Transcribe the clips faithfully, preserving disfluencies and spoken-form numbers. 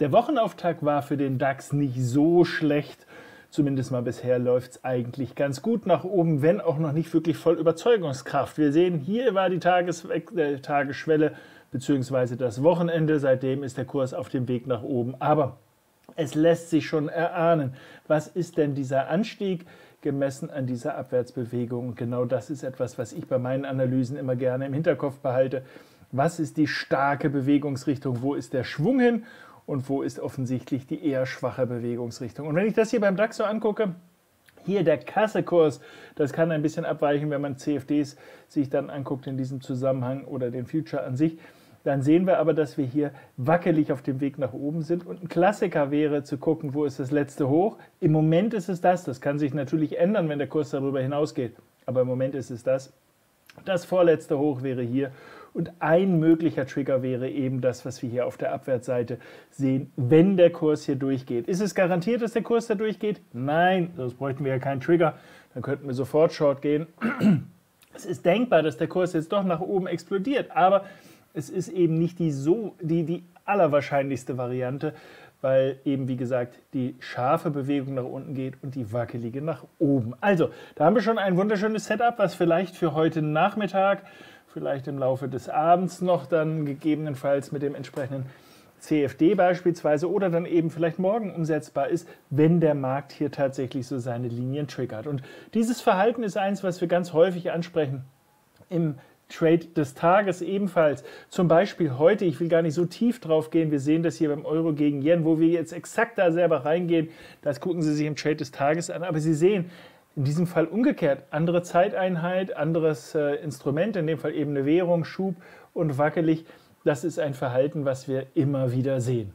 Der Wochenauftakt war für den DAX nicht so schlecht. Zumindest mal bisher läuft es eigentlich ganz gut nach oben, wenn auch noch nicht wirklich voll Überzeugungskraft. Wir sehen, hier war die Tages äh, Tagesschwelle bzw. das Wochenende. Seitdem ist der Kurs auf dem Weg nach oben. Aber es lässt sich schon erahnen, was ist denn dieser Anstieg gemessen an dieser Abwärtsbewegung? Und genau das ist etwas, was ich bei meinen Analysen immer gerne im Hinterkopf behalte. Was ist die starke Bewegungsrichtung? Wo ist der Schwung hin? Und wo ist offensichtlich die eher schwache Bewegungsrichtung? Und wenn ich das hier beim DAX so angucke, hier der Kassekurs, das kann ein bisschen abweichen, wenn man C F Ds sich dann anguckt in diesem Zusammenhang oder den Future an sich. Dann sehen wir aber, dass wir hier wackelig auf dem Weg nach oben sind. Und ein Klassiker wäre zu gucken, wo ist das letzte Hoch. Im Moment ist es das. Das kann sich natürlich ändern, wenn der Kurs darüber hinausgeht. Aber im Moment ist es das. Das vorletzte Hoch wäre hier. Und ein möglicher Trigger wäre eben das, was wir hier auf der Abwärtsseite sehen, wenn der Kurs hier durchgeht. Ist es garantiert, dass der Kurs da durchgeht? Nein, sonst bräuchten wir ja keinen Trigger. Dann könnten wir sofort Short gehen. Es ist denkbar, dass der Kurs jetzt doch nach oben explodiert, aber es ist eben nicht die, so, die, die allerwahrscheinlichste Variante, weil eben, wie gesagt, die scharfe Bewegung nach unten geht und die wackelige nach oben. Also, da haben wir schon ein wunderschönes Setup, was vielleicht für heute Nachmittag, vielleicht im Laufe des Abends noch dann gegebenenfalls mit dem entsprechenden C F D beispielsweise oder dann eben vielleicht morgen umsetzbar ist, wenn der Markt hier tatsächlich so seine Linien triggert. Und dieses Verhalten ist eins, was wir ganz häufig ansprechen im Trade des Tages ebenfalls. Zum Beispiel heute, ich will gar nicht so tief drauf gehen, wir sehen das hier beim Euro gegen Yen, wo wir jetzt exakt da selber reingehen, das gucken Sie sich im Trade des Tages an, aber Sie sehen, in diesem Fall umgekehrt, andere Zeiteinheit, anderes äh, Instrument, in dem Fall eben eine Währung, Schub und wackelig, das ist ein Verhalten, was wir immer wieder sehen.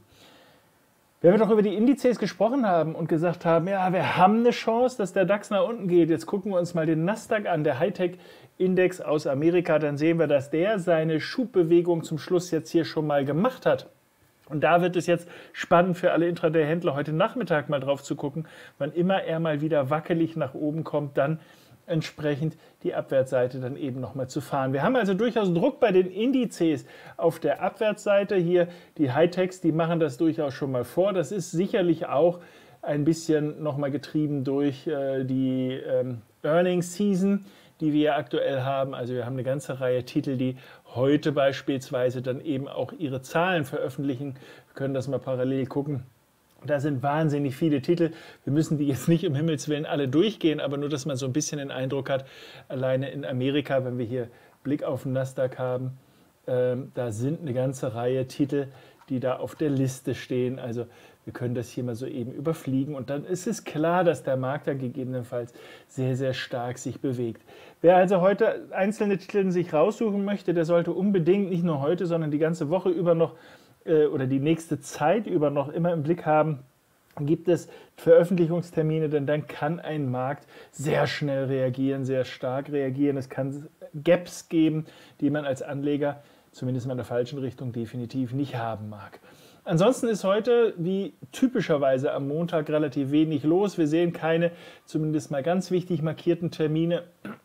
Wenn wir doch über die Indizes gesprochen haben und gesagt haben, ja, wir haben eine Chance, dass der DAX nach unten geht, jetzt gucken wir uns mal den Nasdaq an, der Hightech-Index aus Amerika, dann sehen wir, dass der seine Schubbewegung zum Schluss jetzt hier schon mal gemacht hat. Und da wird es jetzt spannend für alle Intraday-Händler, heute Nachmittag mal drauf zu gucken, wann immer er mal wieder wackelig nach oben kommt, dann entsprechend die Abwärtsseite dann eben nochmal zu fahren. Wir haben also durchaus Druck bei den Indizes auf der Abwärtsseite. Hier die Hightechs, die machen das durchaus schon mal vor. Das ist sicherlich auch ein bisschen nochmal getrieben durch äh, die ähm, Earnings Season, die wir aktuell haben. Also wir haben eine ganze Reihe Titel, die heute beispielsweise dann eben auch ihre Zahlen veröffentlichen. Wir können das mal parallel gucken. Da sind wahnsinnig viele Titel. Wir müssen die jetzt nicht um Himmels Willen alle durchgehen, aber nur, dass man so ein bisschen den Eindruck hat, alleine in Amerika, wenn wir hier Blick auf den Nasdaq haben, ähm, da sind eine ganze Reihe Titel, die da auf der Liste stehen. Also wir können das hier mal so eben überfliegen und dann ist es klar, dass der Markt dann gegebenenfalls sehr, sehr stark sich bewegt. Wer also heute einzelne Titel sich raussuchen möchte, der sollte unbedingt nicht nur heute, sondern die ganze Woche über noch äh, oder die nächste Zeit über noch immer im Blick haben, gibt es Veröffentlichungstermine, denn dann kann ein Markt sehr schnell reagieren, sehr stark reagieren. Es kann Gaps geben, die man als Anleger zumindest mal in der falschen Richtung definitiv nicht haben mag. Ansonsten ist heute, wie typischerweise am Montag, relativ wenig los. Wir sehen keine, zumindest mal ganz wichtig markierten Termine.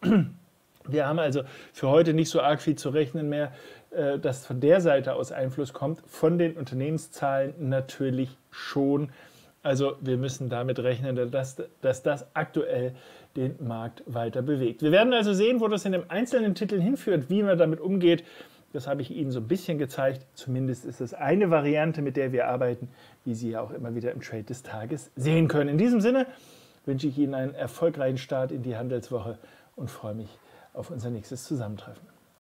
Wir haben also für heute nicht so arg viel zu rechnen mehr, dass von der Seite aus Einfluss kommt. Von den Unternehmenszahlen natürlich schon. Also wir müssen damit rechnen, dass, dass das aktuell den Markt weiter bewegt. Wir werden also sehen, wo das in den einzelnen Titeln hinführt, wie man damit umgeht. Das habe ich Ihnen so ein bisschen gezeigt. Zumindest ist es eine Variante, mit der wir arbeiten, wie Sie ja auch immer wieder im Trade des Tages sehen können. In diesem Sinne wünsche ich Ihnen einen erfolgreichen Start in die Handelswoche und freue mich auf unser nächstes Zusammentreffen.